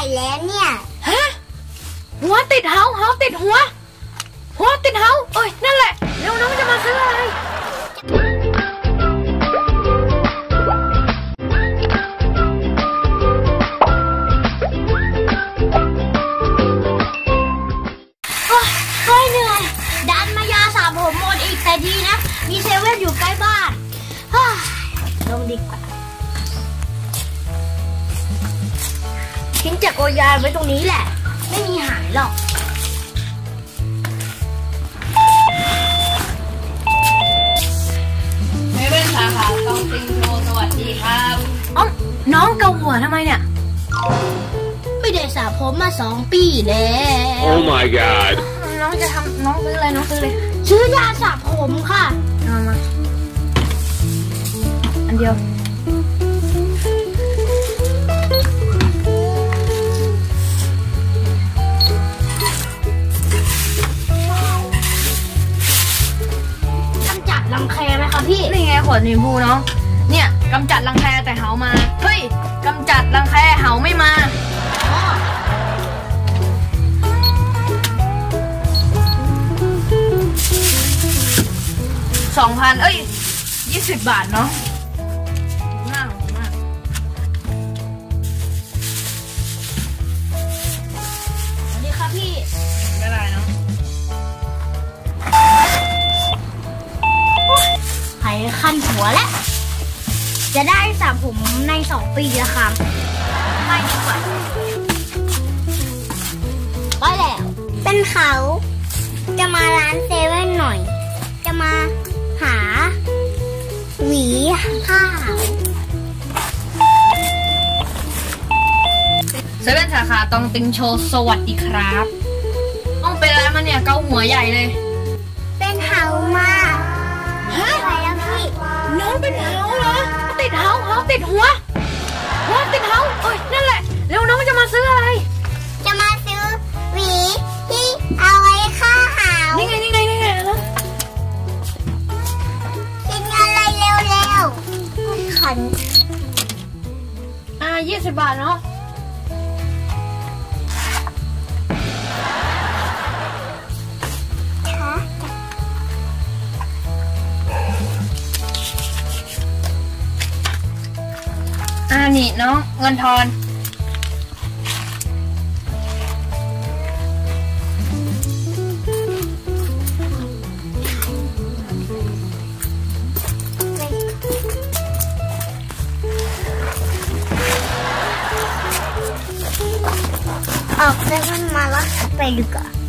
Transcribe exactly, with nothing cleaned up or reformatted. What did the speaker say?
แล้วเนี่ยฮะหัวติดเฮาเฮาติดหัวหัวติดเฮาเอ้ยนั่นแหละเร็วน้องจะมาซื้ออะไรเฮ้ยเหนื่อยดันมายาสระผมหมดอีกแต่ดีนะมีเซเว่นอยู่ใกล้บ้านลงดีกว่าทิ้งจักรยานไว้ตรงนี้แหละไม่มีหายหรอกเซเว่นสาขาต้องติงโชว์สวัสดีครับอ๋อน้องเกาหัวทำไมเนี่ยไม่ได้สระผมมาสองปีแล้ว Oh my god น้องจะทำน้องซื้ออะไรน้องซื้อเลยซื้อยาสระผมค่ะเอามาอันเดียวกำจัดรังแคไหมคะพี่นี่ไงขวดสีชมพูเนาะเนี่ยกำจัดรังแคแต่เหามาเฮ้ยกำจัดรังแคเหาไม่มาสองพันเอ้ยยี่สิบบาทเนาะมากมากสวัสดีครับพี่ไม่ได้เนาะไผ่คันหัวแล้วจะได้สระผมในสองปีละครั้งไม่ดีกว่าไปแล้วเป็นเขาจะมาร้านเซเว่นหน่อยจะมาหาหวีผ้าเซเว่นสาขาตองติงโชว์สวัสดีครับต้องเป็นอะไรมาเนี่ยเกาหัวใหญ่เลยเป็นเหามาฮะอะไรแล้วพี่น้องเป็นเหาเหรอติดเหาเหาติดหัวหัวติดเหาเอ้ยนั่นแหละเร็วน้องจะมาซื้ออะไรจะมาซื้อหวีที่เอาไว้ฆ่าเหานี่ไงนี่ไงนี่ไงนะกินอะไรเร็วๆขันอ่ายี่สิบบาทเนาะอ่านี่น้องเงินทอนออกได้มันมาแล้วไปดีกว่า